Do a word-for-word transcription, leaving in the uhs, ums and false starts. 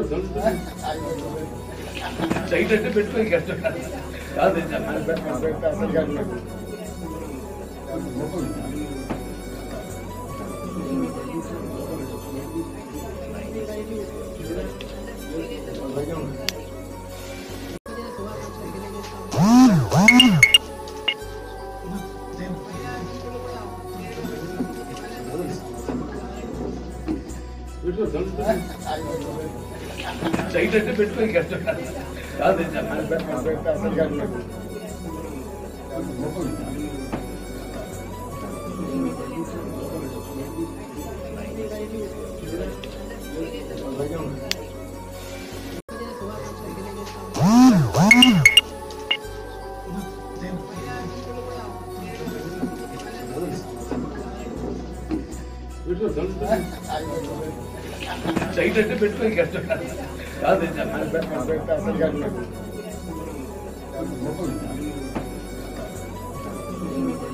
Site అంటే పెట్టుకోని కష్టం కాదు. సైట్ అంటే పెట్టుకోని కష్టం కాదు. సైట్ అంటే పెట్టుకోని కష్టం కాదు. అసలు